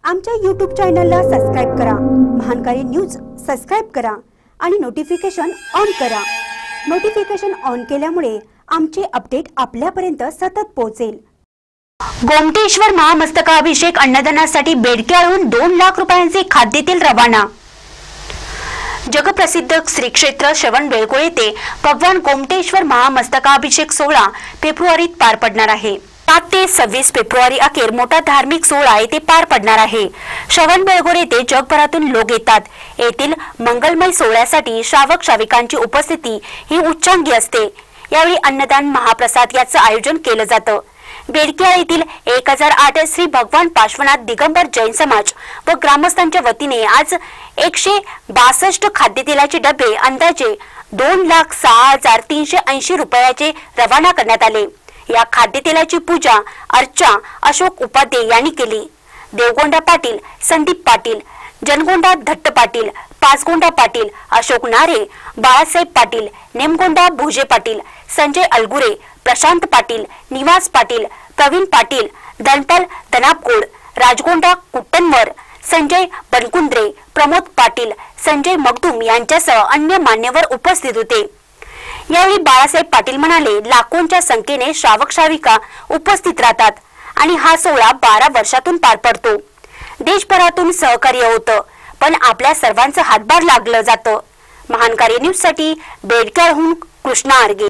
आमच्या YouTube चॅनलला subscribe करा, महानकारी न्यूज सबस्क्राइब करा आणि नोटिफिकेशन ऑन करा। नोटिफिकेशन ऑन केल्यामुळे आमचे अपडेट आपल्यापर्यंत सतत पोहोचेल। गोमटेश्वर महामस्तकाभिषेक अन्नदानासाठी बेडक्याळहून 2 लाख रुपयांचे खाद्यतेल रवाना। जगप्रसिद्ध श्री क्षेत्र श्रवणबेळगोळ येथे भगवान गोमटेश्वर महामस्तकाभिषेक सोहळा फेब्रुवारीत पार पडणार आहे। 7 ते 26 फेब्रुवारी अखेर मोठा धार्मिक सोहळा येथे पार पडणार आहे। श्रवणबेळगोळ येथे जगभरातून लोक येतात। येथील मंगलमय सोहळ्यासाठी श्रावक श्राविकांची उपस्थिती ही उच्चांकी असते। यावेळी अन्नदान महाप्रसाद याचं आयोजन केलं जातं। बेडक्याळ येथील 1008 श्री भगवान पार्श्वनाथ दिगंबर जैन समाज व ग्रामस्थांच्या वतीने आज 162 खाद्यतेलाचे डबे अंदाजे 2,06,380 रुपयाचे रवाना करण्यात आले। या खाद्यतेलाची पूजा अर्चा अशोक उपाध्ये यांनी केली। देवगोंडा पाटील, संदीप पाटील, जनगोंडा धट्ट पाटील, पाचगोंडा पाटील, अशोक नारे, बाळासाहेब पाटील, नेमगोंडा भुजे पाटील, संजय अलगुरे, प्रशांत पाटील, निवास पाटील, प्रवीण पाटील, धनपाल धनापगोड, राजगोंडा कुट्टनवर, संजय बनकुंद्रे, प्रमोद पाटील, संजय मगदूम यांच्यासह अन्य मान्यवर उपस्थित होते। यावेळी बाळासाहेब पाटील म्हणाले, लाखोंच्या संख्येने श्रावक श्राविका उपस्थित राहतात आणि हा सोहळा 12 वर्षातून पार पडतो। देशभरातून सहकार्य होतं, पण आपल्या सर्वांचं हातभार लागलं जातं। महानकारी न्यूज साठी बेडक्याळहून कृष्णा आर्गे।